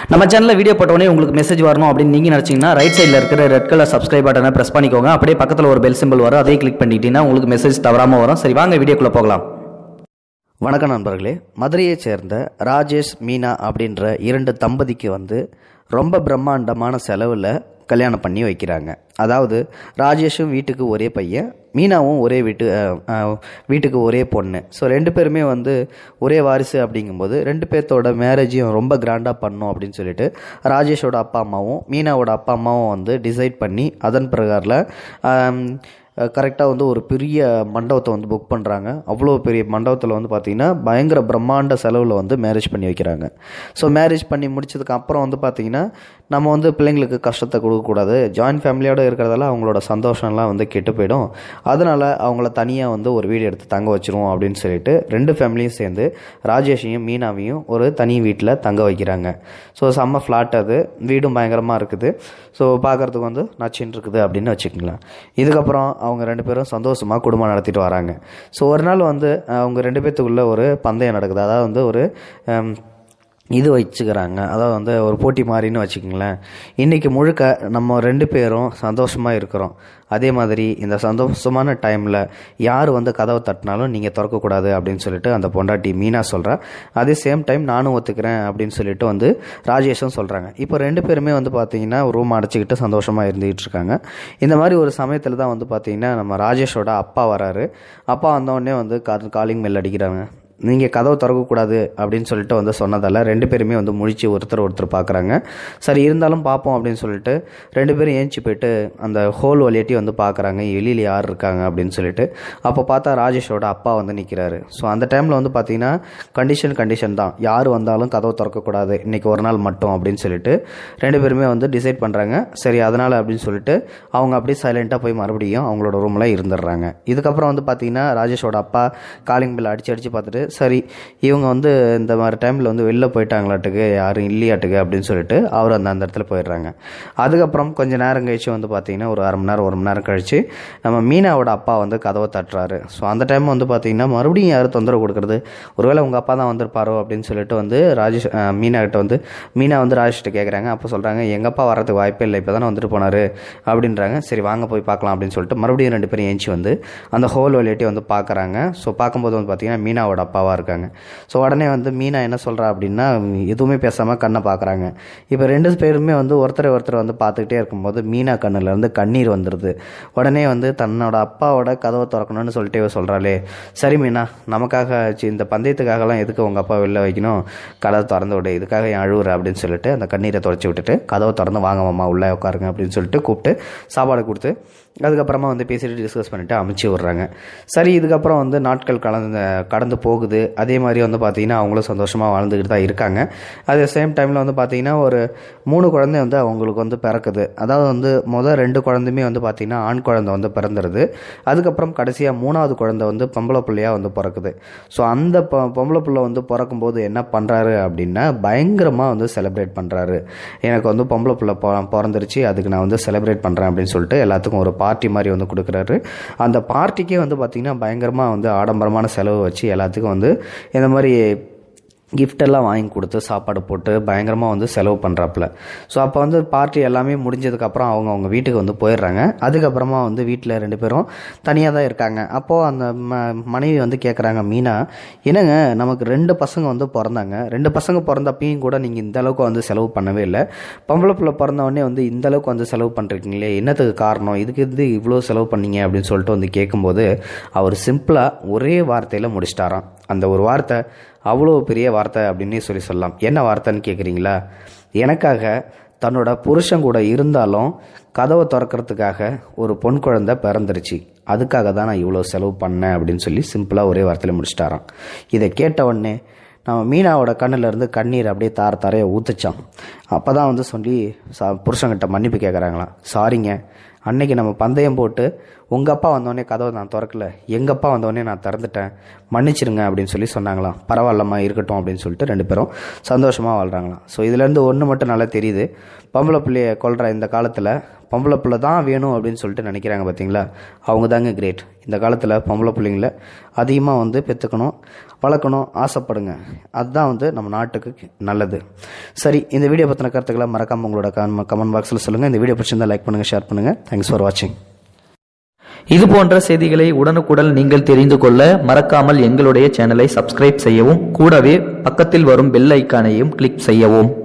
நம்ம சேனலில் வீடியோ போட்டோடனே உங்களுக்கு மெசேஜ் வரணும் அப்படின்னு நீங்கள் நினச்சிங்கன்னா ரைட் சைடில் இருக்கிற ரெட் கலர் சப்ஸ்கிரைப் பட்டனை ப்ரெஸ் பண்ணிக்கோங்க. அப்படியே பக்கத்தில் ஒரு பெல் சிம்பிள் வரும், அதையும் கிளிக் பண்ணிட்டீங்கன்னா உங்களுக்கு மெசேஜ் தவறாமல் வரும். சரி, வாங்க வீடியோக்குள்ளே போகலாம். வணக்கம் நண்பர்களே. மதுரையைச் சேர்ந்த ராஜேஷ் மீனா அப்படின்ற இரண்டு தம்பதிக்கு ரொம்ப பிரம்மாண்டமான செலவில் கல்யாணம் பண்ணி வைக்கிறாங்க. அதாவது ராஜேஷும் வீட்டுக்கு ஒரே பையன், மீனாவும் ஒரே வீட்டுக்கு ஒரே பொண்ணு. ஸோ ரெண்டு பேருமே ஒரே வாரிசு அப்படிங்கும்போது ரெண்டு பேர்த்தோட மேரேஜையும் ரொம்ப கிராண்டாக பண்ணணும் அப்படின்னு சொல்லிட்டு ராஜேஷோட அப்பா அம்மாவும் மீனாவோட அப்பா அம்மாவும் டிசைட் பண்ணி அதன் பிரகாரில் கரெக்டாக ஒரு பெரிய மண்டபத்தை புக் பண்ணுறாங்க. அவ்வளோ பெரிய மண்டபத்தில் பார்த்திங்கன்னா பயங்கர பிரம்மாண்ட செலவில் மேரேஜ் பண்ணி வைக்கிறாங்க. ஸோ மேரேஜ் பண்ணி முடிச்சதுக்கு அப்புறம் பார்த்திங்கன்னா நம்ம பிள்ளைங்களுக்கு கஷ்டத்தை கொடுக்கக்கூடாது, ஜாயின்ட் ஃபேமிலியோடு இருக்கிறதால அவங்களோட சந்தோஷம்லாம் கெட்டு போயிடும். அதனால் அவங்கள தனியாக ஒரு வீடு எடுத்து தங்க வச்சிருவோம் அப்படின்னு சொல்லிட்டு ரெண்டு ஃபேமிலியும் சேர்ந்து ராஜேஷையும் மீனாவையும் ஒரு தனி வீட்டில் தங்க வைக்கிறாங்க. ஸோ செம்ம ஃப்ளாட், அது வீடும் பயங்கரமாக இருக்குது. ஸோ பார்க்குறதுக்கு நச்சின்னு இருக்குது அப்படின்னு வச்சுக்கலாம். இதுக்கப்புறம் அவங்க ரெண்டு பேரும் சந்தோஷமாக குடும்பம் நடத்திட்டு வராங்க. ஸோ ஒரு நாள் அவங்க ரெண்டு பேர்த்துக்குள்ள ஒரு பந்தயம் நடக்குது. அதாவது ஒரு இது வச்சுக்கிறாங்க, அதாவது ஒரு போட்டி மாதிரின்னு வச்சுக்கோங்களேன். இன்றைக்கி முழுக்க நம்ம ரெண்டு பேரும் சந்தோஷமாக இருக்கிறோம், அதே மாதிரி இந்த சந்தோஷமான டைமில் யார் கதவை தட்டினாலும் நீங்கள் திறக்கக்கூடாது அப்படின்னு சொல்லிட்டு அந்த பொண்டாட்டி மீனா சொல்கிறா. அதே சேம் டைம் நானும் ஒத்துக்கிறேன் அப்படின்னு சொல்லிட்டு ராஜேஷும் சொல்கிறாங்க. இப்போ ரெண்டு பேருமே பார்த்தீங்கன்னா ரூம் அடைச்சிக்கிட்டு சந்தோஷமாக இருந்துகிட்டு இருக்காங்க. இந்த மாதிரி ஒரு சமயத்தில் தான் பார்த்தீங்கன்னா நம்ம ராஜேஷோட அப்பா வராரு. அப்பா வந்தோடனே காலிங் பெல் அடிக்கிறாங்க. நீங்கள் கதவை திறக்கக்கூடாது அப்படின்னு சொல்லிட்டு சொன்னதால் ரெண்டு பேருமே முழிச்சு ஒருத்தர் பார்க்குறாங்க. சரி இருந்தாலும் பார்ப்போம் அப்படின்னு சொல்லிட்டு ரெண்டு பேரும் ஏஞ்சி போயிட்டு அந்த ஹோல் வழியாட்டி பார்க்குறாங்க, வெளியில் யார் இருக்காங்க அப்படின்னு சொல்லிட்டு. அப்போ பார்த்தா ராஜேஷோட அப்பா நிற்கிறாரு. ஸோ அந்த டைமில் பார்த்தீங்கன்னா கண்டிஷன் தான், யார் வந்தாலும் கதவை திறக்கக்கூடாது இன்றைக்கி ஒரு நாள் மட்டும் அப்படின்னு சொல்லிட்டு ரெண்டு பேருமே டிசைட் பண்ணுறாங்க. சரி அதனால் அப்படின்னு சொல்லிட்டு அவங்க அப்படியே சைலண்ட்டாக போய் மறுபடியும் அவங்களோட ரூமில் இருந்துடுறாங்க. இதுக்கப்புறம் பார்த்தீங்கன்னா ராஜேஷோட அப்பா காலிங் பெல் அடித்து பார்த்துட்டு சரி இவங்க இந்த மாதிரி டைமில் வெளில போயிட்டாங்களாட்டுக்கு, யாரும் இல்லையாட்டுக்கு அப்படின்னு சொல்லிட்டு அவர் அந்த இடத்துல போயிடுறாங்க. அதுக்கப்புறம் கொஞ்சம் நேரம் கழிச்சு பார்த்தீங்கன்னா ஒரு அரை மணி நேரம் 1 மணி நேரம் கழித்து நம்ம மீனாவோட அப்பா கதவை தட்டுறாரு. ஸோ அந்த டைம் பார்த்தீங்கன்னா மறுபடியும் யாரும் தொந்தரவு கொடுக்குறது, ஒருவேளை உங்கள் அப்பா தான் வந்திருப்பாரோ அப்படின்னு சொல்லிட்டு ராஜேஷ் மீனா கிட்ட மீனா ராஜேஷ்கிட்ட கேட்குறாங்க. அப்போ சொல்கிறாங்க எங்கள் அப்பா வர்றதுக்கு வாய்ப்பே இல்லை, இப்போ தானே வந்துட்டு போனார் அப்படின்றாங்க. சரி வாங்க போய் பார்க்கலாம் அப்படின்னு சொல்லிட்டு மறுபடியும் ரெண்டு பேரும் ஏஞ்சி அந்த ஹோல் வழியாட்டி பார்க்குறாங்க. ஸோ பார்க்கும்போது பார்த்தீங்கன்னா மீனாவோட அப்பாவாக இருக்காங்க. ஸோ உடனே மீனா என்ன சொல்கிறா அப்படின்னா எதுவுமே பேசாமல் கண்ணை பார்க்குறாங்க. இப்போ ரெண்டு பேருமே ஒருத்தரை பார்த்துக்கிட்டே இருக்கும்போது மீனா கண்ணிலேருந்து கண்ணீர் வந்துடுது. உடனே தன்னோட அப்பாவோட கதவை திறக்கணும்னு சொல்லிட்டு சொல்கிறாளே, சரி மீனா நமக்காக இந்த பந்தயத்துக்காகலாம் எதுக்கு உங்கள் அப்பா வெளில வைக்கணும், கதவை திறந்து விடு, இதுக்காக என் அழுவுற அப்படின்னு சொல்லிட்டு அந்த கண்ணீரை துடைச்சி விட்டுட்டு கதவை திறந்து வாங்க மாமா உள்ளே உட்காருங்க அப்படின்னு சொல்லிட்டு கூப்பிட்டு சாப்பாடு கொடுத்து அதுக்கப்புறமா பேசிட்டு டிஸ்கஸ் பண்ணிவிட்டு அமைச்சு விட்றாங்க. சரி இதுக்கப்புறம் நாட்கள் கடந்து போகுது. அதே மாதிரி பார்த்தீங்கன்னா அவங்களும் சந்தோஷமாக வாழ்ந்துக்கிட்டு தான் இருக்காங்க. அதே சேம் டைமில் பார்த்தீங்கன்னா ஒரு 3 குழந்தை அவங்களுக்கு பிறக்குது. அதாவது முதல் 2 குழந்தையுமே பார்த்தீங்கன்னா ஆண் குழந்தை பிறந்துடுது. அதுக்கப்புறம் கடைசியாக 3வது குழந்தை பொம்பளை பிள்ளையாக பிறக்குது. ஸோ அந்த பொம்பளை பிள்ளை பிறக்கும்போது என்ன பண்ணுறாரு அப்படின்னா பயங்கரமாக செலிப்ரேட் பண்ணுறாரு. எனக்கு பொம்பளை பிள்ளை பிறந்துருச்சு, அதுக்கு நான் செலிப்ரேட் பண்ணுறேன் அப்படின்னு சொல்லிட்டு எல்லாத்துக்கும் ஒரு பார்ட்டி மாதிரி கொடுக்குறாரு. அந்த பார்ட்டிக்கே பார்த்தீங்கன்னா பயங்கரமாக ஆடம்பரமான செலவு வச்சு எல்லாத்துக்கும் இந்த மாதிரி கிஃப்டெல்லாம் வாங்கி கொடுத்து சாப்பாடு போட்டு பயங்கரமாக செலவு பண்ணுறாப்புல. ஸோ அப்போ பார்ட்டி எல்லாமே முடிஞ்சதுக்கப்புறம் அவங்க வீட்டுக்கு போயிடுறாங்க. அதுக்கப்புறமா வீட்டில் ரெண்டு பேரும் தனியாக தான் இருக்காங்க. அப்போது அந்த மனைவி கேட்குறாங்க, மீனா என்னங்க நமக்கு 2 பசங்க பிறந்தாங்க, 2 பசங்க பிறந்தப்பையும் கூட நீங்கள் இந்தளவுக்கு செலவு பண்ணவே இல்லை, பொம்பளை பிள்ளை பிறந்தவொடனே இந்தளவுக்கு செலவு பண்ணுறீங்களே, என்னத்துக்கு காரணம், இதுக்கு இவ்வளோ செலவு பண்ணீங்க அப்படின்னு சொல்லிட்டு கேட்கும்போது அவர் சிம்பிளாக ஒரே வார்த்தையில் முடிச்சிட்டாராம். அந்த ஒரு வார்த்தை அவ்வளோ பெரிய வார்த்தை அப்படின்னே சொல்லலாம். என்ன வார்த்தைன்னு கேட்குறீங்களா? எனக்காக தன்னோட புருஷன் கூட இருந்தாலும் கதவை திறக்கிறதுக்காக ஒரு பொன் குழந்தை பிறந்துருச்சு, அதுக்காக தான் நான் இவ்வளோ செலவு பண்ணேன் அப்படின்னு சொல்லி சிம்பிளாக ஒரே வார்த்தையில் முடிச்சிட்டாராம். இதை கேட்ட உடனே நம்ம மீனாவோட கண்ணிலேருந்து கண்ணீர் அப்படியே தாரையை ஊற்றுச்சான். அப்போ தான் சொல்லி புருஷங்கிட்ட மன்னிப்பு கேட்குறாங்களாம். சாரிங்க, அன்னைக்கு நம்ம பந்தயம் போட்டு உங்கள் அப்பா வந்தோடனே கதவை நான் திறக்கல, எங்கள் அப்பா வந்தோடனே நான் திறந்துட்டேன், மன்னிச்சிருங்க அப்படின்னு சொல்லி சொன்னாங்களாம். பரவாயில்லம்மா இருக்கட்டும் அப்படின்னு சொல்லிட்டு ரெண்டு பேரும் சந்தோஷமாக வாழ்கிறாங்களாம். ஸோ இதுலேருந்து ஒன்று மட்டும் நல்லா தெரியுது, பொம்பளை பிள்ளைய கொள்கிற இந்த காலத்தில் பொம்பளை பிள்ளை தான் வேணும் அப்படின்னு சொல்லிட்டு நினைக்கிறாங்க பார்த்தீங்களா, அவங்க தாங்க கிரேட். இந்த காலத்தில் பொம்பளை பிள்ளைங்கள அதிகமாக பெற்றுக்கணும், வளர்க்கணும், ஆசைப்படுங்க. அதுதான் நம்ம நாட்டுக்கு நல்லது. சரி, இந்த வீடியோ பற்றி பற்றின கருத்துக்களை மறக்காமல் உங்களோட கமெண்ட் பாக்ஸில் சொல்லுங்கள். இந்த வீடியோ பிடிச்சிருந்தா லைக் பண்ணுங்கள், ஷேர் பண்ணுங்கள். தேங்க்ஸ் ஃபார் வாட்சிங். இது போன்ற செய்திகளை உடனுக்குடன் நீங்கள் தெரிந்து கொள்ள மறக்காமல் எங்களுடைய சேனலை சப்ஸ்கிரைப் செய்யவும், கூடவே பக்கத்தில் வரும் பெல் ஐக்கானையும் கிளிக் செய்யவும்.